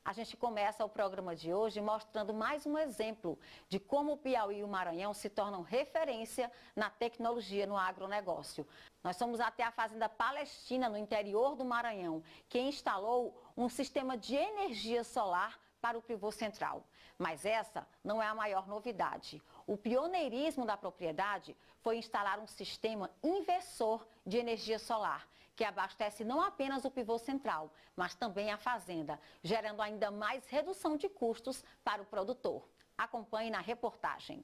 A gente começa o programa de hoje mostrando mais um exemplo de como o Piauí e o Maranhão se tornam referência na tecnologia no agronegócio. Nós fomos até a Fazenda Palestina, no interior do Maranhão, que instalou um sistema de energia solar para o pivô central. Mas essa não é a maior novidade. O pioneirismo da propriedade foi instalar um sistema inversor de energia solar, que abastece não apenas o pivô central, mas também a fazenda, gerando ainda mais redução de custos para o produtor. Acompanhe na reportagem.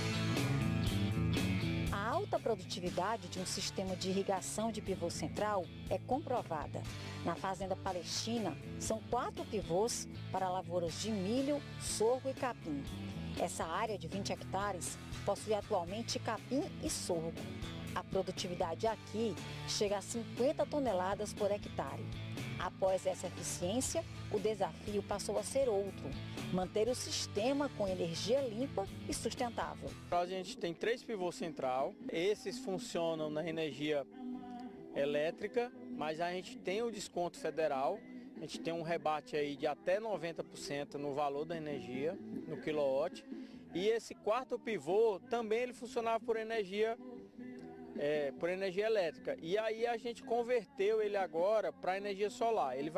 A alta produtividade de um sistema de irrigação de pivô central é comprovada. Na Fazenda Palestina, são 4 pivôs para lavouras de milho, sorgo e capim. Essa área de 20 hectares possui atualmente capim e sorgo. A produtividade aqui chega a 50 toneladas por hectare. Após essa eficiência, o desafio passou a ser outro: manter o sistema com energia limpa e sustentável. A gente tem 3 pivôs central, esses funcionam na energia elétrica, mas a gente tem o desconto federal, a gente tem um rebate aí de até 90% no valor da energia, no quilowatt. E esse 4º pivô também ele funcionava por energia elétrica. E aí a gente converteu ele agora para energia solar. Ele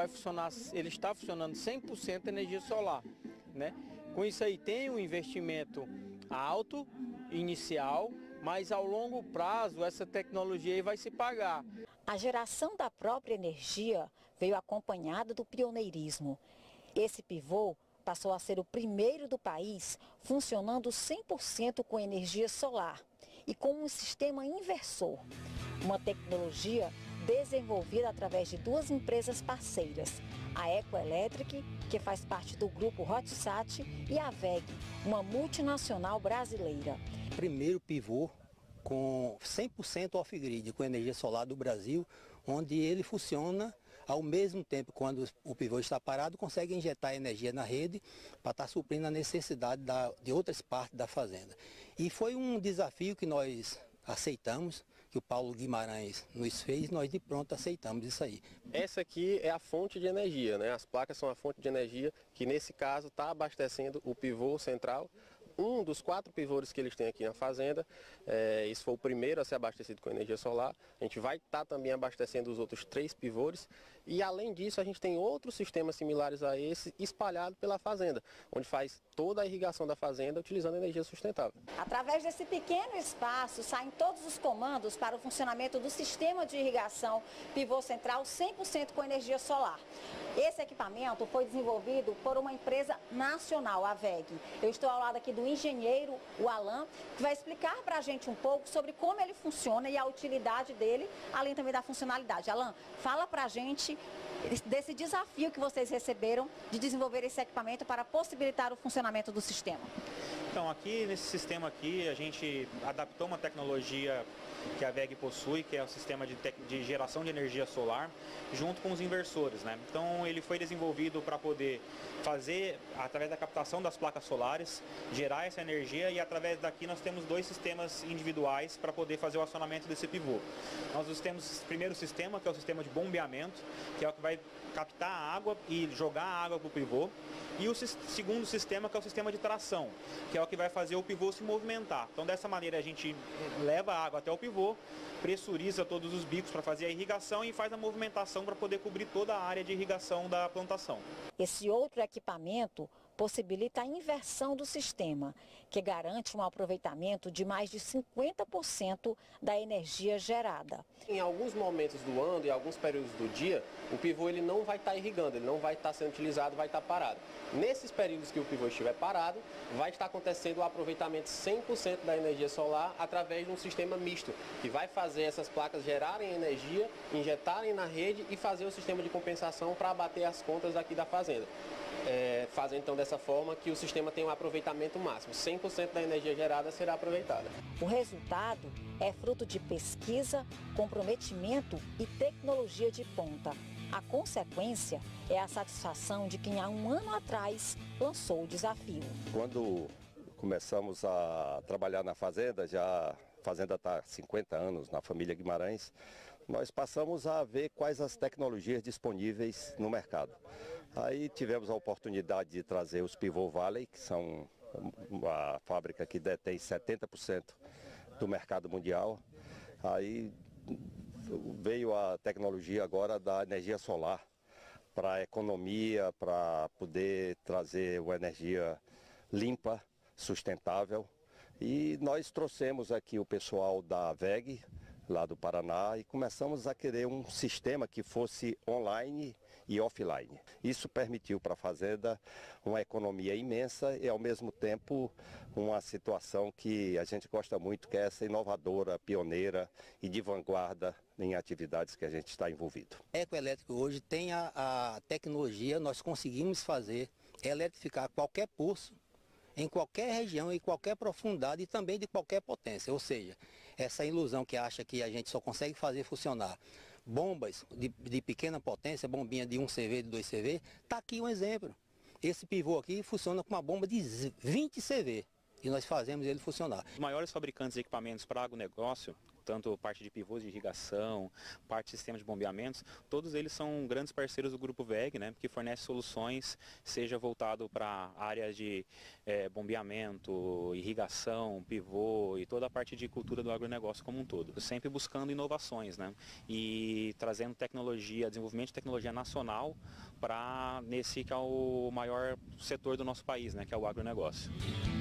está funcionando 100% energia solar, né? Com isso aí tem um investimento alto, inicial, mas ao longo prazo essa tecnologia aí vai se pagar. A geração da própria energia veio acompanhada do pioneirismo. Esse pivô passou a ser o primeiro do país funcionando 100% com energia solar e com um sistema inversor. Uma tecnologia desenvolvida através de 2 empresas parceiras, a Ecoelectric, que faz parte do grupo Hotsat, e a WEG, uma multinacional brasileira. Primeiro pivô com 100% off-grid, com energia solar do Brasil, onde ele funciona ao mesmo tempo, quando o pivô está parado, consegue injetar energia na rede para estar suprindo a necessidade de outras partes da fazenda. E foi um desafio que nós aceitamos, que o Paulo Guimarães nos fez, nós de pronto aceitamos isso aí. Essa aqui é a fonte de energia, né? As placas são a fonte de energia que nesse caso está abastecendo o pivô central. Um dos 4 pivôs que eles têm aqui na fazenda, esse foi o primeiro a ser abastecido com energia solar. A gente vai estar também abastecendo os outros 3 pivôs. E além disso, a gente tem outros sistemas similares a esse espalhado pela fazenda, onde faz toda a irrigação da fazenda utilizando energia sustentável. Através desse pequeno espaço, saem todos os comandos para o funcionamento do sistema de irrigação pivô central 100% com energia solar. Esse equipamento foi desenvolvido por uma empresa nacional, a WEG. Eu estou ao lado aqui do engenheiro, o Alan, que vai explicar para a gente um pouco sobre como ele funciona e a utilidade dele, além também da funcionalidade. Alan, fala para a gente desse desafio que vocês receberam de desenvolver esse equipamento para possibilitar o funcionamento do sistema. Então, aqui nesse sistema aqui, a gente adaptou uma tecnologia que a WEG possui, que é o sistema de geração de energia solar, junto com os inversores, né? Então, ele foi desenvolvido para poder fazer, através da captação das placas solares, gerar essa energia, e através daqui nós temos 2 sistemas individuais para poder fazer o acionamento desse pivô. Nós temos o primeiro sistema, que é o sistema de bombeamento, que é o que vai captar a água e jogar a água para o pivô. E o segundo sistema, que é o sistema de tração, que é o que vai fazer o pivô se movimentar. Então, dessa maneira, a gente leva a água até o pivô, pressuriza todos os bicos para fazer a irrigação e faz a movimentação para poder cobrir toda a área de irrigação da plantação. Esse outro equipamento possibilita a inversão do sistema, que garante um aproveitamento de mais de 50% da energia gerada. Em alguns momentos do ano e alguns períodos do dia, o pivô ele não vai estar irrigando, ele não vai estar sendo utilizado, vai estar parado. Nesses períodos que o pivô estiver parado, vai estar acontecendo o aproveitamento 100% da energia solar através de um sistema misto, que vai fazer essas placas gerarem energia, injetarem na rede e fazer o sistema de compensação para abater as contas aqui da fazenda. Fazendo então dessa forma que o sistema tem um aproveitamento máximo, 100% da energia gerada será aproveitada. O resultado é fruto de pesquisa, comprometimento e tecnologia de ponta. A consequência é a satisfação de quem há um ano atrás lançou o desafio. Quando começamos a trabalhar na fazenda, a fazenda está há 50 anos na família Guimarães, nós passamos a ver quais as tecnologias disponíveis no mercado. Aí tivemos a oportunidade de trazer os Pivot Valley, que são a fábrica que detém 70% do mercado mundial. Aí veio a tecnologia agora da energia solar para a economia, para poder trazer uma energia limpa, sustentável. E nós trouxemos aqui o pessoal da VEG, lá do Paraná, e começamos a querer um sistema que fosse online e offline. Isso permitiu para a fazenda uma economia imensa e, ao mesmo tempo, uma situação que a gente gosta muito, que é essa inovadora, pioneira e de vanguarda em atividades que a gente está envolvido. Ecoelétrico hoje tem a tecnologia, nós conseguimos fazer, eletrificar qualquer poço, em qualquer região, em qualquer profundidade e também de qualquer potência. Ou seja, essa ilusão que acha que a gente só consegue fazer funcionar bombas de pequena potência, bombinha de 1 CV, de 2 CV, está aqui um exemplo. Esse pivô aqui funciona com uma bomba de 20 CV e nós fazemos ele funcionar. Os maiores fabricantes de equipamentos para agronegócio, tanto parte de pivôs de irrigação, parte de sistema de bombeamentos, todos eles são grandes parceiros do Grupo VEG, né, que fornece soluções, seja voltado para áreas de bombeamento, irrigação, pivô e toda a parte de cultura do agronegócio como um todo. Sempre buscando inovações, né, e trazendo tecnologia, desenvolvimento de tecnologia nacional para nesse que é o maior setor do nosso país, né, que é o agronegócio.